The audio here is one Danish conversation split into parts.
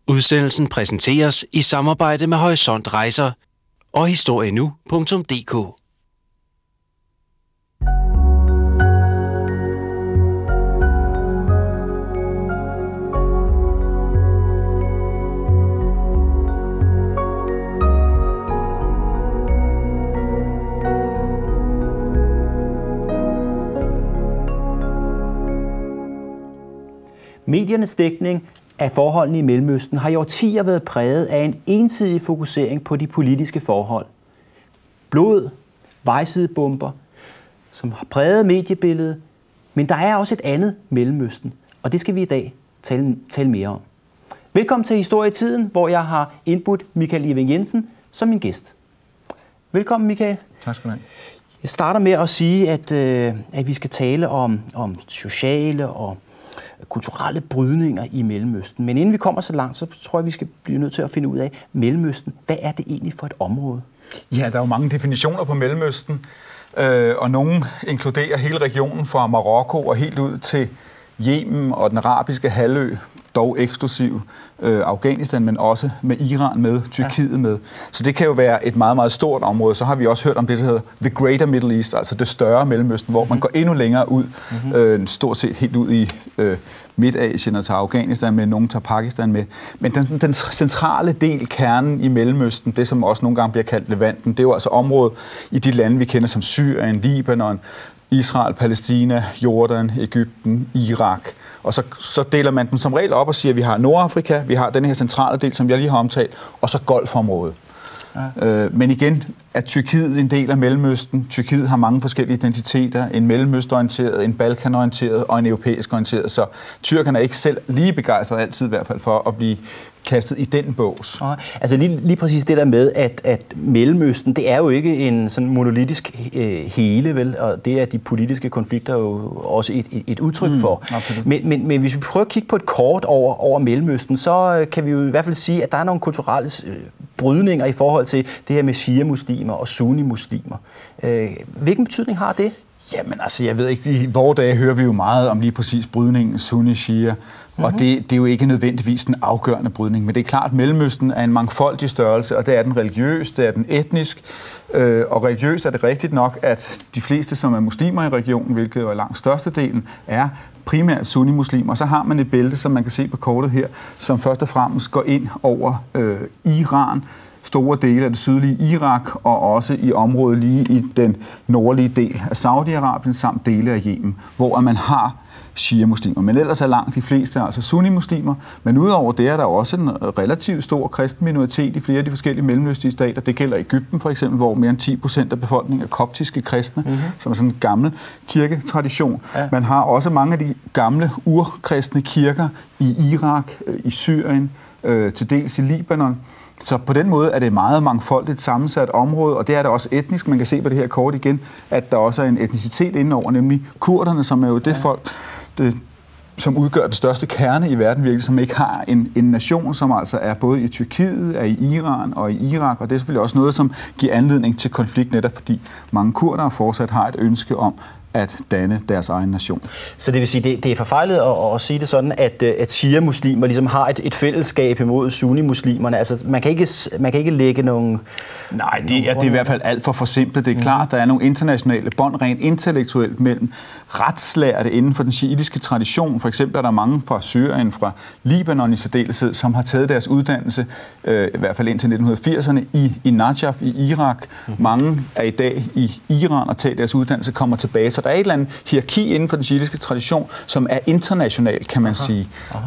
Udsendelsen præsenteres i samarbejde med Horisont Rejser og historienu.dk. Mediernes dækning af forholdene i Mellemøsten har i årtier været præget af en ensidig fokusering på de politiske forhold. Blod, vejsidebomber, som har præget mediebilledet, men der er også et andet Mellemøsten, og det skal vi i dag tale mere om. Velkommen til Historietiden, hvor jeg har indbudt Michael Ewing Jensen som min gæst. Velkommen, Michael. Tak skal du have. Jeg starter med at sige, at vi skal tale om sociale og kulturelle brydninger i Mellemøsten. Men inden vi kommer så langt, så tror jeg, vi skal blive nødt til at finde ud af Mellemøsten. Hvad er det egentlig for et område? Ja, der er jo mange definitioner på Mellemøsten, og nogle inkluderer hele regionen fra Marokko og helt ud til Yemen og den arabiske halvø, dog eksklusiv Afghanistan, men også med Iran med, Tyrkiet med. Så det kan jo være et meget, meget stort område. Så har vi også hørt om det, der hedder The Greater Middle East, altså det større Mellemøsten, hvor man går endnu længere ud, stort set helt ud i Midtasien og tager Afghanistan med, nogen tager Pakistan med. Men den centrale del, kernen i Mellemøsten, det som også nogle gange bliver kaldt Levanten, det er jo altså området i de lande, vi kender som Syrien, Libanon, Israel, Palæstina, Jordan, Egypten, Irak. Og så deler man dem som regel op og siger, at vi har Nordafrika, vi har den her centrale del, som jeg lige har omtalt, og så Golfområdet. Ja. Men igen er Tyrkiet en del af Mellemøsten. Tyrkiet har mange forskellige identiteter. En mellemøstorienteret, en balkanorienteret og en europæisk orienteret. Så tyrkerne er ikke selv lige begejstrede altid i hvert fald for at blive kastet i den bås. Altså lige præcis det der med, at Mellemøsten, det er jo ikke en sådan monolitisk hele, vel? Og det er de politiske konflikter jo også et udtryk for. Men hvis vi prøver at kigge på et kort over Mellemøsten, så kan vi jo i hvert fald sige, at der er nogle kulturelle brydninger i forhold til det her med shia-muslimer og sunni-muslimer. Hvilken betydning har det? Jamen altså, jeg ved ikke, i vore dage hører vi jo meget om lige præcis brydningen sunni-shia, og det er jo ikke nødvendigvis den afgørende brydning, men det er klart, at Mellemøsten er en mangfoldig størrelse, og det er den religiøs, det er den etnisk, og religiøst er det rigtigt nok, at de fleste, som er muslimer i regionen, hvilket jo er langt størstedelen, er primært sunni-muslimer. Så har man et bælte, som man kan se på kortet her, som først og fremmest går ind over Iran, store dele af det sydlige Irak, og også i området lige i den nordlige del af Saudi-Arabien, samt dele af Yemen, hvor man har shia-muslimer. Men ellers er langt de fleste altså sunni-muslimer. Men udover det er der også en relativt stor kristen minoritet i flere af de forskellige mellemøstlige stater. Det gælder Egypten for eksempel, hvor mere end 10% af befolkningen er koptiske kristne, som er sådan en gammel kirketradition. Ja. Man har også mange af de gamle urkristne kirker i Irak, i Syrien, til dels i Libanon. Så på den måde er det et meget mangfoldigt sammensat område, og det er det også etnisk. Man kan se på det her kort igen, at der også er en etnicitet indenover, nemlig kurderne, som er jo det folk, som udgør den største kerne i verden virkelig, som ikke har en nation, som altså er både i Tyrkiet, er i Iran og i Irak, og det er selvfølgelig også noget, som giver anledning til konflikt, netop fordi mange kurdere fortsat har et ønske om at danne deres egen nation. Så det vil sige, det er forfejlet at sige det sådan, at shia-muslimer ligesom har et fællesskab imod sunni-muslimerne. Altså, man kan ikke lægge nogen... Nej, det er i hvert fald alt for forsimplet. Det er klart, der er nogle internationale bånd rent intellektuelt mellem retslærte inden for den shiitiske tradition. For eksempel er der mange fra Syrien, fra Libanon i særdeleshed, som har taget deres uddannelse, i hvert fald indtil 1980'erne, i Najaf i Irak. Mange er i dag i Iran og tager deres uddannelse, kommer tilbage. Så der er et eller andet hierarki inden for den shiitiske tradition, som er international, kan man sige.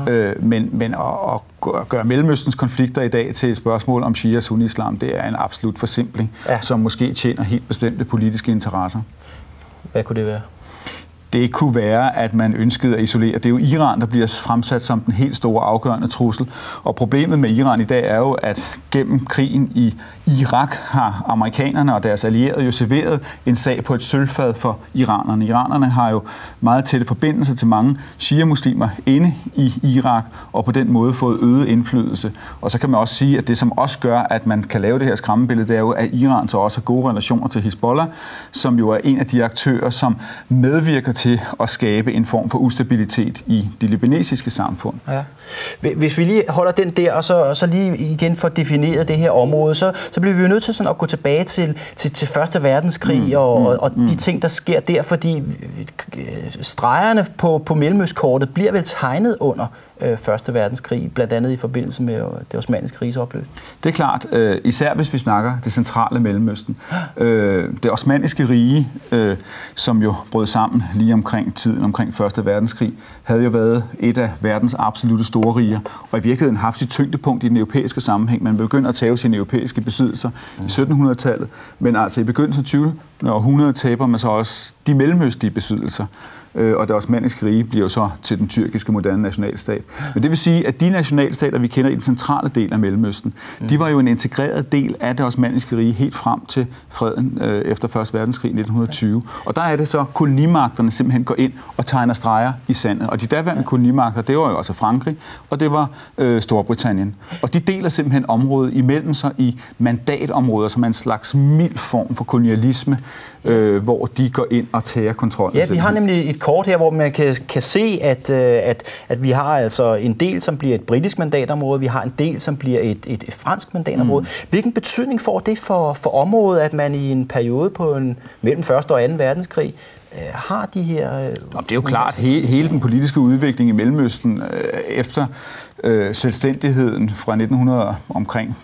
Men at gøre Mellemøstens konflikter i dag til et spørgsmål om shia og sunni-islam, det er en absolut forsimpling, som måske tjener helt bestemte politiske interesser. Hvad kunne det være? Det kunne være, at man ønskede at isolere. Det er jo Iran, der bliver fremsat som den helt store afgørende trussel. Og problemet med Iran i dag er jo, at gennem krigen i Irak har amerikanerne og deres allierede jo serveret en sag på et sølvfad for iranerne. Iranerne har jo meget tætte forbindelser til mange shia-muslimer inde i Irak, og på den måde fået øget indflydelse. Og så kan man også sige, at det som også gør, at man kan lave det her skræmmebillede, det er jo, at Iran så også har gode relationer til Hizbollah, som jo er en af de aktører, som medvirker til at skabe en form for ustabilitet i det libanesiske samfund. Ja. Hvis vi lige holder den der, og så lige igen får defineret det her område, så bliver vi jo nødt til sådan at gå tilbage til Første Verdenskrig og de ting, der sker der, fordi stregerne på Mellemøstkortet bliver vel tegnet under Første Verdenskrig, blandt andet i forbindelse med det osmanniske riges opløsning. Det er klart, især hvis vi snakker det centrale Mellemøsten. Det osmanniske rige, som jo brød sammen lige omkring Første Verdenskrig, havde jo været et af verdens absolutte store riger, og i virkeligheden haft sit tyngdepunkt i den europæiske sammenhæng. Man begynder at tage sine europæiske besiddelser i 1700-tallet, men altså i begyndelsen af 20. århundrede taber man så også de mellemøstlige besiddelser. Og det osmanniske rige bliver jo så til den tyrkiske moderne nationalstat. Men det vil sige, at de nationalstater, vi kender i den centrale del af Mellemøsten, de var jo en integreret del af det osmanniske rige helt frem til freden efter Første Verdenskrig i 1920. Og der er det så, kolonimagterne simpelthen går ind og tegner streger i sandet. Og de daværende kolonimagter, det var jo også Frankrig, og det var Storbritannien. Og de deler simpelthen området imellem sig i mandatområder, som er en slags mild form for kolonialisme, hvor de går ind og tager kontrollen. Ja, vi har nemlig et kort her, hvor man kan se, at vi har altså en del, som bliver et britisk mandatområde, vi har en del, som bliver et fransk mandatområde. Hvilken betydning får det for området, at man i en periode på mellem 1. og 2. verdenskrig har de her... Det er jo klart, hele den politiske udvikling i Mellemøsten efter selvstændigheden fra 1900 omkring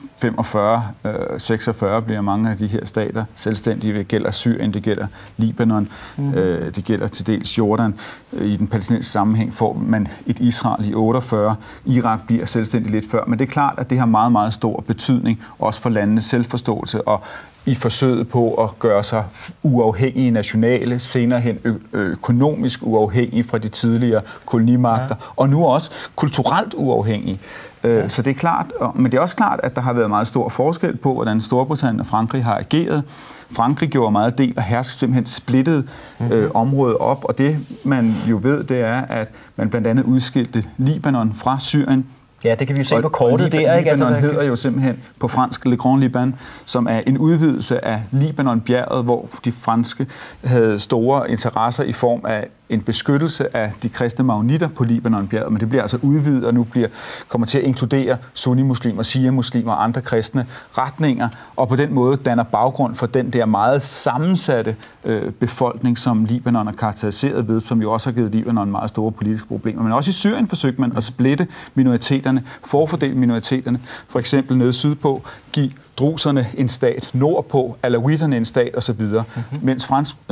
45-46 bliver mange af de her stater selvstændige. Det gælder Syrien, det gælder Libanon, det gælder til dels Jordan. I den palæstinensiske sammenhæng får man et Israel i 48. Irak bliver selvstændig lidt før, men det er klart, at det har meget, meget stor betydning, også for landenes selvforståelse og i forsøget på at gøre sig uafhængige nationale, senere hen økonomisk uafhængige fra de tidligere kolonimagter, og nu også kulturelt uafhængige. Så det er klart, men det er også klart, at der har været meget stor forskel på, hvordan Storbritannien og Frankrig har ageret. Frankrig gjorde meget del og hersk simpelthen splittede området op, og det man jo ved, det er, at man blandt andet udskilte Libanon fra Syrien. Ja, det kan vi jo se på kortet der, ikke? Libanon hedder jo simpelthen på fransk Le Grand Liban, som er en udvidelse af Libanon-bjerget, hvor de franske havde store interesser i form af en beskyttelse af de kristne maroniter på Libanon-bjerget, men det bliver altså udvidet og nu kommer til at inkludere sunni-muslimer, shia-muslimer og andre kristne retninger, og på den måde danner baggrund for den der meget sammensatte befolkning, som Libanon er karakteriseret ved, som jo også har givet Libanon meget store politiske problemer. Men også i Syrien forsøgte man at splitte minoriteterne, forfordele minoriteterne, for eksempel nede sydpå, give druserne en stat, nordpå, alawitterne en stat osv. Mens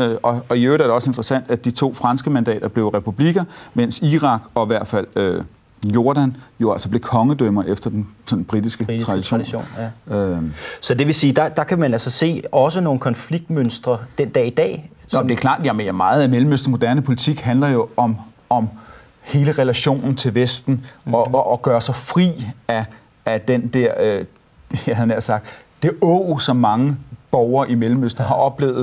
og i øvrigt er det også interessant, at de 2 franske mandater blev republikker, mens Irak og i hvert fald Jordan jo altså blev kongedømmer efter den sådan britiske tradition. Ja. Så det vil sige, der kan man altså se også nogle konfliktmønstre den dag i dag. Som... det er klart, at meget af Mellemøstens moderne politik handler jo om hele relationen til Vesten og gøre sig fri af den der, jeg havde nær sagt, det som mange borgere i Mellemøsten har oplevet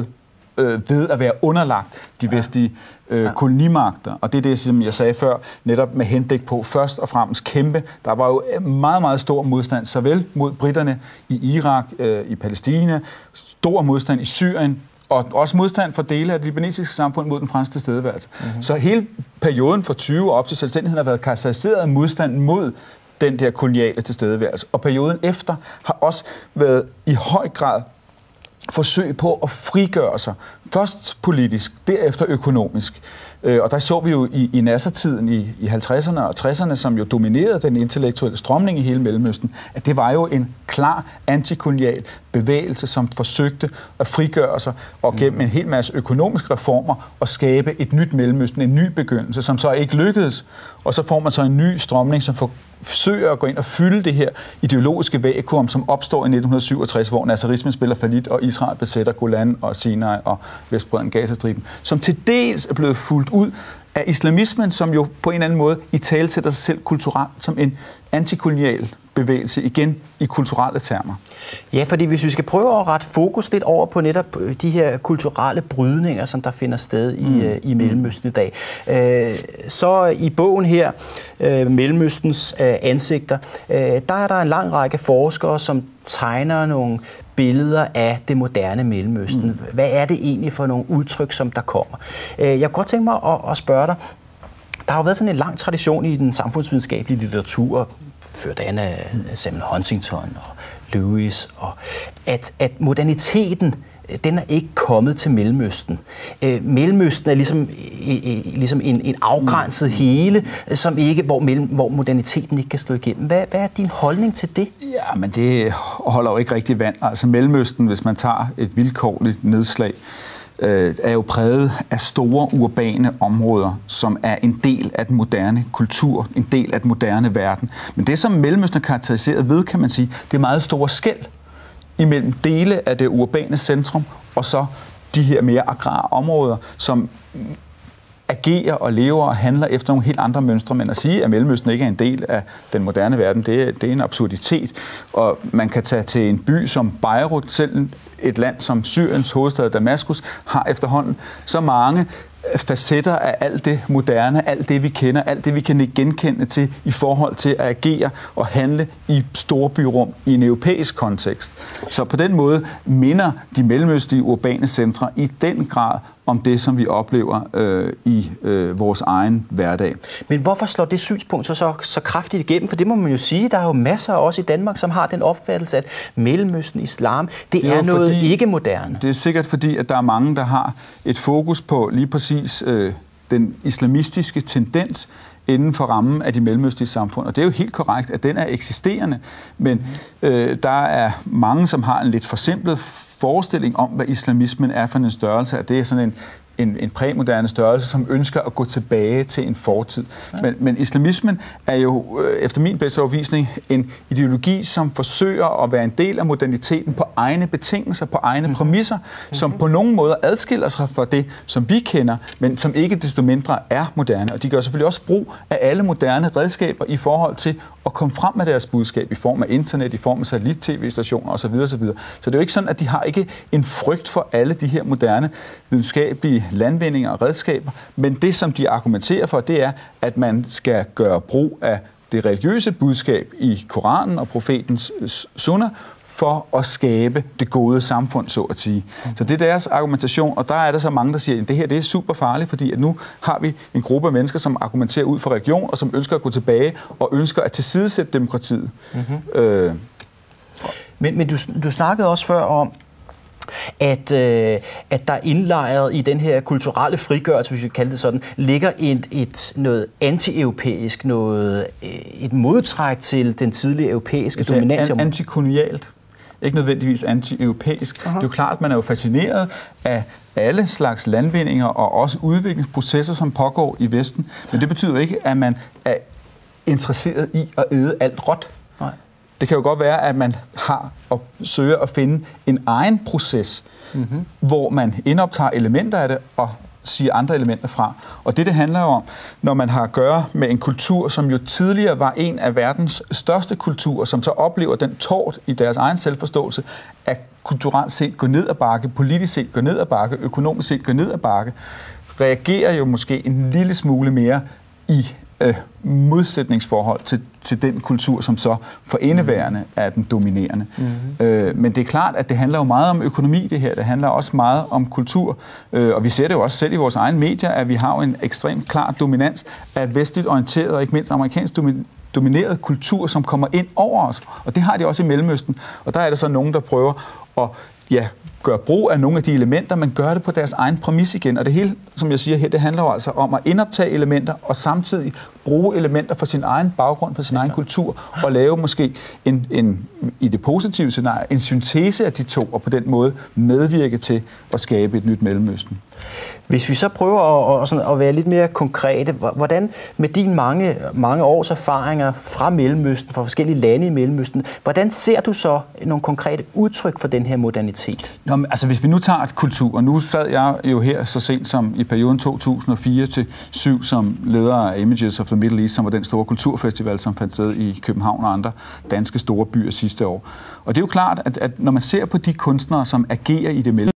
ved at være underlagt de vestlige kolonimagter. Og det er det, som jeg sagde før, netop med henblik på først og fremmest kæmpe. Der var jo meget, meget stor modstand, såvel mod britterne i Irak, i Palæstina, stor modstand i Syrien, og også modstand fra dele af det libanesiske samfund mod den franske tilstedeværelse. Så hele perioden fra 20 op til selvstændigheden har været karakteriseret af modstand mod den der koloniale tilstedeværelse. Og perioden efter har også været i høj grad forsøg på at frigøre sig. Først politisk, derefter økonomisk. Og der så vi jo i Nasser-tiden i 50'erne og 60'erne, som jo dominerede den intellektuelle strømning i hele Mellemøsten, at det var jo en klar antikolonial bevægelse, som forsøgte at frigøre sig og gennem en hel masse økonomiske reformer og skabe et nyt Mellemøsten, en ny begyndelse, som så ikke lykkedes. Og så får man så en ny strømning, som forsøger at gå ind og fylde det her ideologiske vakuum, som opstår i 1967, hvor nasserismen spiller fallit, og Israel besætter Golan og Sinai og Vestbredden, Gazastriben, som til dels er blevet fulgt ud af islamismen, som jo på en eller anden måde italesætter sig selv kulturelt som en antikolonial bevægelse igen i kulturelle termer. Ja, fordi hvis vi skal prøve at rette fokus lidt over på netop de her kulturelle brydninger, som der finder sted i Mellemøsten i dag, så i bogen her, Mellemøstens ansigter, der er der en lang række forskere, som tegner nogle billeder af det moderne Mellemøsten. Hvad er det egentlig for nogle udtryk, som der kommer? Jeg kunne godt tænke mig at spørge dig, der har jo været sådan en lang tradition i den samfundsvidenskabelige litteratur, ført an af Samuel Huntington og Lewis, og at moderniteten, den er ikke kommet til Mellemøsten. Mellemøsten er ligesom en afgrænset hele, som ikke, hvor moderniteten ikke kan slå igennem. Hvad er din holdning til det? Ja, men det holder jo ikke rigtig vand. Altså Mellemøsten, hvis man tager et vilkårligt nedslag, er jo præget af store urbane områder, som er en del af den moderne kultur, en del af den moderne verden. Men det, som Mellemøsten er karakteriseret ved, kan man sige, det er meget store skel imellem dele af det urbane centrum og så de her mere agrare områder, som agerer og lever og handler efter nogle helt andre mønstre. Men at sige, at Mellemøsten ikke er en del af den moderne verden, det er en absurditet. Og man kan tage til en by som Beirut, selv et land som Syriens hovedstad Damaskus, har efterhånden så mange facetter af alt det moderne, alt det vi kender, alt det vi kan genkende til i forhold til at agere og handle i storbyrum i en europæisk kontekst. Så på den måde minder de mellemøstlige urbane centre i den grad om det, som vi oplever i vores egen hverdag. Men hvorfor slår det synspunkt så kraftigt igennem? For det må man jo sige, der er jo masser af os i Danmark, som har den opfattelse, at Mellemøsten, islam, det er noget ikke moderne. Det er sikkert fordi, at der er mange, der har et fokus på lige præcis den islamistiske tendens inden for rammen af de mellemøstlige samfund. Og det er jo helt korrekt, at den er eksisterende, men der er mange, som har en lidt forsimplet forestilling om, hvad islamismen er for en størrelse, at det er sådan en præmoderne størrelse, som ønsker at gå tilbage til en fortid. Ja. Men islamismen er jo, efter min bedste overbevisning, en ideologi, som forsøger at være en del af moderniteten på egne betingelser, på egne præmisser, som på nogen måde adskiller sig fra det, som vi kender, men som ikke desto mindre er moderne. Og de gør selvfølgelig også brug af alle moderne redskaber i forhold til at komme frem med deres budskab i form af internet, i form af satellit-tv-stationer osv. osv. Så det er jo ikke sådan, at de har ikke en frygt for alle de her moderne videnskabelige landvindinger og redskaber, men det, som de argumenterer for, det er, at man skal gøre brug af det religiøse budskab i Koranen og profetens sunna for at skabe det gode samfund, så at sige. Så det er deres argumentation, og der er der så mange, der siger, at det her det er super farligt, fordi at nu har vi en gruppe af mennesker, som argumenterer ud for religion, og som ønsker at gå tilbage og ønsker at tilsidesætte demokratiet. Men du snakkede også før om, at der indlejret i den her kulturelle frigørelse, hvis vi kalder det sådan, ligger noget anti-europæisk, et modtræk til den tidlige europæiske dominans. Antikolonialt. Ikke nødvendigvis anti-europæisk. Det er jo klart, at man er jo fascineret af alle slags landvindinger og også udviklingsprocesser, som pågår i Vesten. Men det betyder ikke, at man er interesseret i at æde alt råt. Nej. Det kan jo godt være, at man har og søger at finde en egen proces, hvor man indoptager elementer af det og siger andre elementer fra. Og det handler jo om, når man har at gøre med en kultur, som jo tidligere var en af verdens største kulturer, som så oplever den tort i deres egen selvforståelse, at kulturelt set går ned ad bakke, politisk set går ned ad bakke, økonomisk set går ned ad bakke, reagerer jo måske en lille smule mere i modsætningsforhold til den kultur, som så for indeværende er den dominerende. Men det er klart, at det handler jo meget om økonomi, det her. Det handler også meget om kultur. Og vi ser det jo også selv i vores egne medier, at vi har jo en ekstremt klar dominans af vestligt orienteret og ikke mindst amerikansk domineret kultur, som kommer ind over os. Og det har de også i Mellemøsten. Og der er der så nogen, der prøver at gøre brug af nogle af de elementer, men gør det på deres egen præmis igen. Og det hele, som jeg siger her, det handler jo altså om at indoptage elementer og samtidig bruge elementer for sin egen baggrund, for sin egen kultur, og lave måske i det positive scenarie en syntese af de to, og på den måde medvirke til at skabe et nyt Mellemøsten. Hvis vi så prøver at være lidt mere konkrete, hvordan med dine mange års erfaringer fra Mellemøsten, fra forskellige lande i Mellemøsten, hvordan ser du så nogle konkrete udtryk for den her modernitet? Nå, altså hvis vi nu tager et kultur, og nu sad jeg jo her så sent som i perioden 2004-2007 som leder af Images of the Middle East, som var den store kulturfestival, som fandt sted i København og andre danske store byer sidste år. Og det er jo klart, at når man ser på de kunstnere, som agerer i det